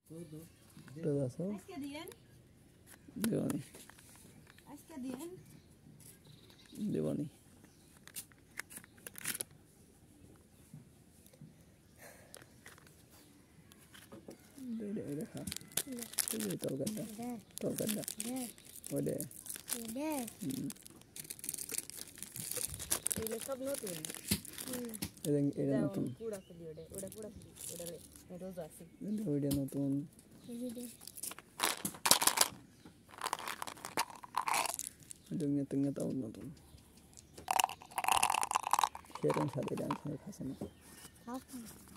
Udah dasar. Diwani. Diwani. Udah ha. Udah tahu kan dah. Tahu kan dah. Udah. Ini सब नोटुन. Ini nonton. Pura video deh. Udah pura video. Udah le. Terus asik. Udah nonton. Udah tengah tahun nonton. Share dan share dan share kasih.